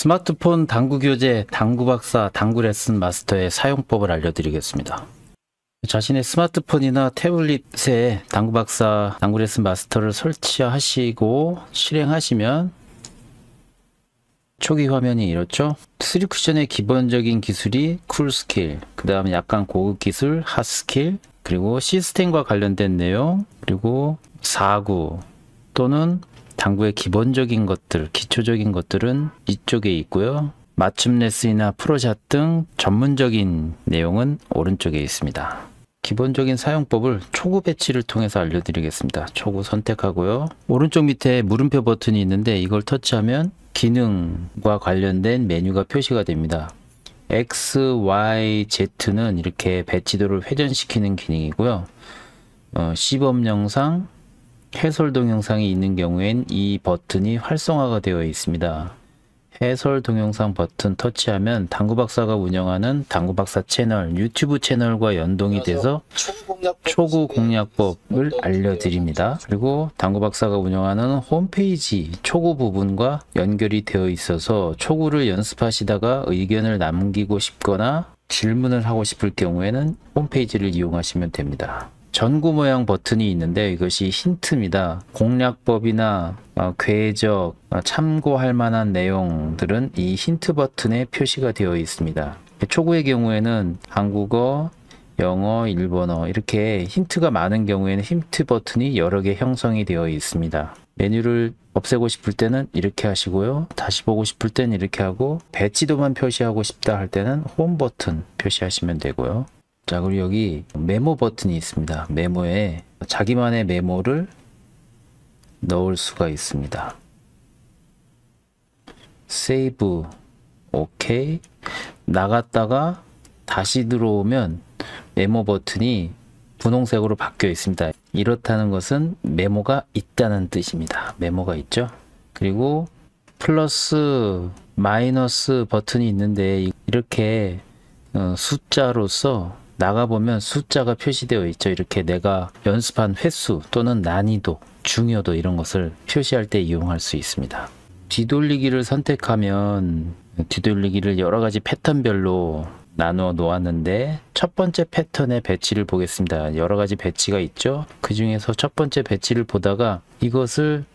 스마트폰 당구 교재, 당구 박사, 당구 레슨 마스터의 사용법을 알려드리겠습니다. 자신의 스마트폰이나 태블릿에 당구 박사, 당구 레슨 마스터를 설치하시고 실행하시면 초기 화면이 이렇죠. 3쿠션의 기본적인 기술이 쿨 스킬, 그 다음에 약간 고급 기술 핫 스킬, 그리고 시스템과 관련된 내용, 그리고 4구 또는 당구의 기본적인 것들, 기초적인 것들은 이쪽에 있고요. 맞춤 레슨이나 프로샷 등 전문적인 내용은 오른쪽에 있습니다. 기본적인 사용법을 초구 배치를 통해서 알려드리겠습니다. 초구 선택하고요. 오른쪽 밑에 물음표 버튼이 있는데 이걸 터치하면 기능과 관련된 메뉴가 표시가 됩니다. X, Y, Z는 이렇게 배치도를 회전시키는 기능이고요. 시범 영상, 해설 동영상이 있는 경우엔 이 버튼이 활성화가 되어 있습니다. 해설 동영상 버튼 터치하면 당구박사가 운영하는 당구박사 채널, 유튜브 채널과 연동이 돼서 초구 공략법을 알려드립니다. 그리고 당구박사가 운영하는 홈페이지 초구 부분과 연결이 되어 있어서 초구를 연습하시다가 의견을 남기고 싶거나 질문을 하고 싶을 경우에는 홈페이지를 이용하시면 됩니다. 전구 모양 버튼이 있는데 이것이 힌트입니다. 공략법이나 궤적, 참고할 만한 내용들은 이 힌트 버튼에 표시가 되어 있습니다. 초구의 경우에는 한국어, 영어, 일본어 이렇게 힌트가 많은 경우에는 힌트 버튼이 여러 개 형성이 되어 있습니다. 메뉴를 없애고 싶을 때는 이렇게 하시고요. 다시 보고 싶을 때는 이렇게 하고 배치도만 표시하고 싶다 할 때는 홈 버튼 표시하시면 되고요. 자, 그리고 여기 메모 버튼이 있습니다. 메모에 자기만의 메모를 넣을 수가 있습니다. 세이브, 오케이. 나갔다가 다시 들어오면 메모 버튼이 분홍색으로 바뀌어 있습니다. 이렇다는 것은 메모가 있다는 뜻입니다. 메모가 있죠. 그리고 플러스, 마이너스 버튼이 있는데 이렇게 숫자로서 나가보면 숫자가 표시되어 있죠. 이렇게 내가 연습한 횟수 또는 난이도, 중요도 이런 것을 표시할 때 이용할 수 있습니다. 뒤돌리기를 선택하면 뒤돌리기를 여러 가지 패턴별로 나누어 놓았는데 첫 번째 패턴의 배치를 보겠습니다. 여러 가지 배치가 있죠. 그 중에서 첫 번째 배치를 보다가 이것을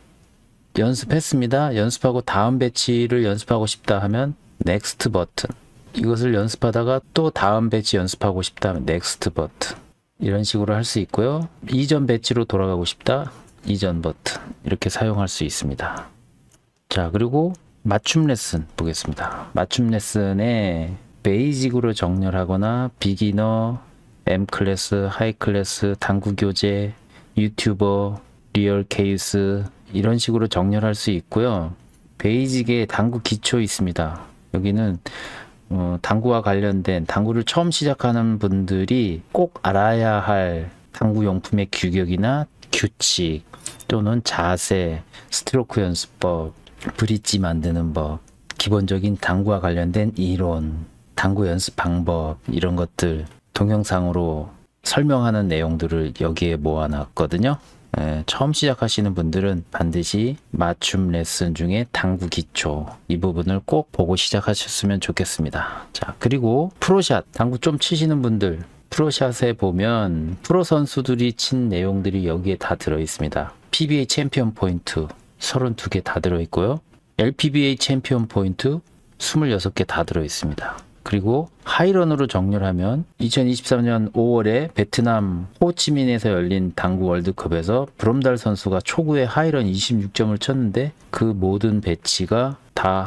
연습했습니다. 연습하고 다음 배치를 연습하고 싶다 하면 넥스트 버튼, 이것을 연습하다가 또 다음 배치 연습하고 싶다 하면 넥스트 버튼, 이런 식으로 할 수 있고요. 이전 배치로 돌아가고 싶다, 이전 버튼, 이렇게 사용할 수 있습니다. 자, 그리고 맞춤 레슨 보겠습니다. 맞춤 레슨에 베이직으로 정렬하거나 비기너, M클래스, 하이클래스, 당구 교재, 유튜버, 리얼 케이스 이런 식으로 정렬할 수 있고요. 베이직에 당구 기초 있습니다. 여기는 당구와 관련된, 당구를 처음 시작하는 분들이 꼭 알아야 할 당구 용품의 규격이나 규칙 또는 자세, 스트로크 연습법, 브릿지 만드는 법, 기본적인 당구와 관련된 이론, 당구 연습 방법 이런 것들 동영상으로 설명하는 내용들을 여기에 모아놨거든요. 처음 시작하시는 분들은 반드시 맞춤 레슨 중에 당구 기초 이 부분을 꼭 보고 시작하셨으면 좋겠습니다. 자, 그리고 프로샷, 당구 좀 치시는 분들 프로샷에 보면 프로 선수들이 친 내용들이 여기에 다 들어 있습니다. PBA 챔피언 포인트 32개 다 들어 있고요. LPBA 챔피언 포인트 26개 다 들어 있습니다. 그리고 하이런으로 정렬하면 2023년 5월에 베트남 호치민에서 열린 당구 월드컵에서 브롬달 선수가 초구에 하이런 26점을 쳤는데 그 모든 배치가 다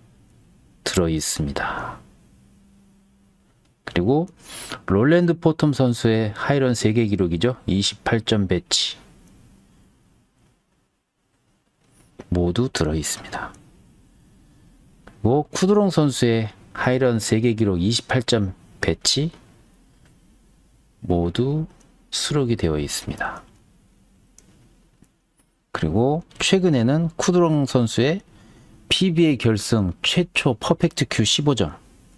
들어 있습니다. 그리고 롤랜드 포텀 선수의 하이런 3개 기록이죠. 28점 배치 모두 들어 있습니다. 그리고 쿠드롱 선수의 하이런 3개 기록 28점 배치 모두 수록이 되어 있습니다. 그리고 최근에는 쿠드롱 선수의 PBA 결승 최초 퍼펙트 큐 15점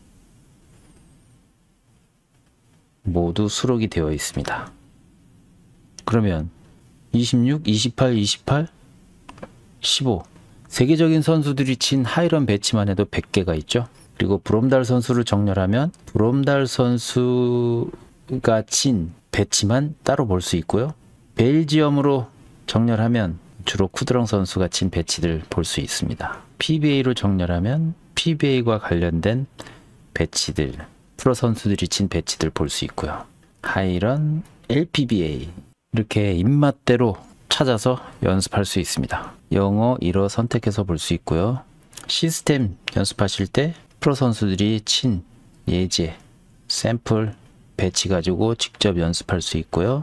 모두 수록이 되어 있습니다. 그러면 26, 28, 28, 15 세계적인 선수들이 친 하이런 배치만 해도 100개가 있죠. 그리고 브롬달 선수를 정렬하면 브롬달 선수가 친 배치만 따로 볼 수 있고요. 벨지엄으로 정렬하면 주로 쿠드렁 선수가 친 배치들 볼 수 있습니다. PBA로 정렬하면 PBA와 관련된 배치들, 프로 선수들이 친 배치들 볼 수 있고요. 하이런, LPBA 이렇게 입맛대로 찾아서 연습할 수 있습니다. 영어 1어 선택해서 볼 수 있고요. 시스템 연습하실 때 프로 선수들이 친 예제, 샘플, 배치 가지고 직접 연습할 수 있고요.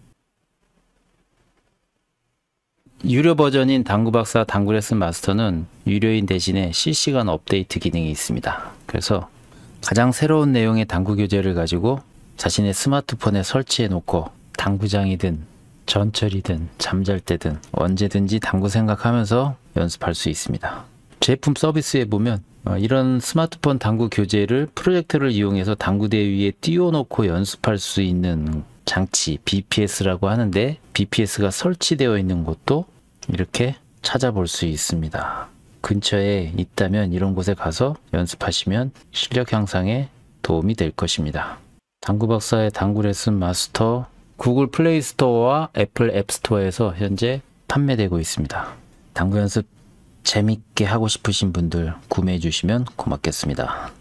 유료 버전인 당구박사 당구레슨 마스터는 유료인 대신에 실시간 업데이트 기능이 있습니다. 그래서 가장 새로운 내용의 당구 교재를 가지고 자신의 스마트폰에 설치해 놓고 당구장이든 전철이든 잠잘 때든 언제든지 당구 생각하면서 연습할 수 있습니다. 제품 서비스에 보면 이런 스마트폰 당구 교재를 프로젝터를 이용해서 당구대 위에 띄워놓고 연습할 수 있는 장치 BPS라고 하는데, BPS가 설치되어 있는 곳도 이렇게 찾아볼 수 있습니다. 근처에 있다면 이런 곳에 가서 연습하시면 실력 향상에 도움이 될 것입니다. 당구박사의 당구레슨 마스터 구글 플레이 스토어와 애플 앱 스토어에서 현재 판매되고 있습니다. 당구 연습 재밌게 하고 싶으신 분들 구매해 주시면 고맙겠습니다.